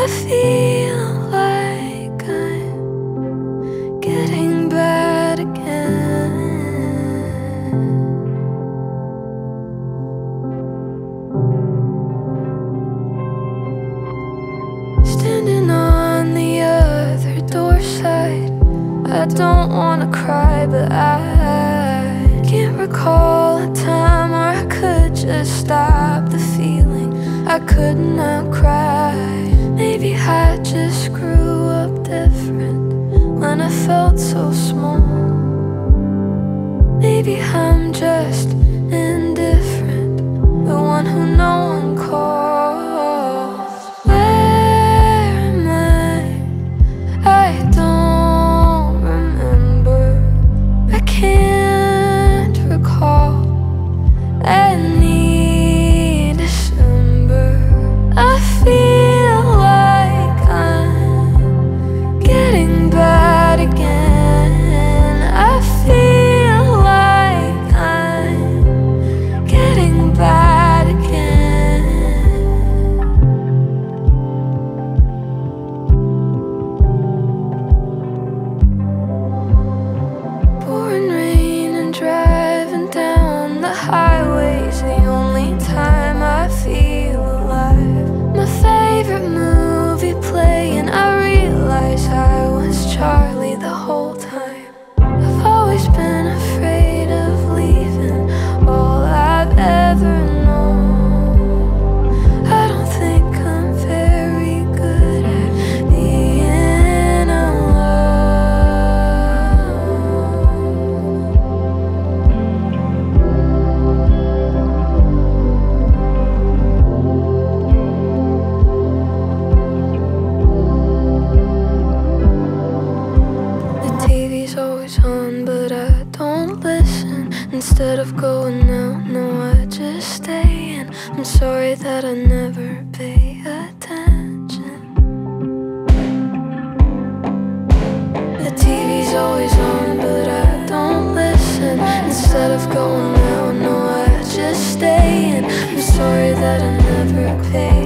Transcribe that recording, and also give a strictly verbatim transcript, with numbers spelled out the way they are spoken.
I feel like I'm getting bad again. Standing on the other door side, I don't wanna cry, but I can't recall a time where I could just stop the feeling. I could not cry. Maybe I just grew up different when I felt so small. Maybe I'm just indifferent, the one who no one calls. Where am I? I don't remember. I can't recall any December. I feel like I'm getting bad again. I feel like I'm getting bad again. Pouring rain and driving down the highway's the only time I feel alive. My favorite movie playing, I realize I was Charlie the whole time. I've always been afraid of leaving all I've ever known. I don't think I'm very good at being The T V's always on, but I don't listen. Instead of going out, no, I just stay in. I'm sorry that I never pay attention. The T V's always on, but I don't listen. Instead of going out, no, I just stay in. I'm sorry that I never pay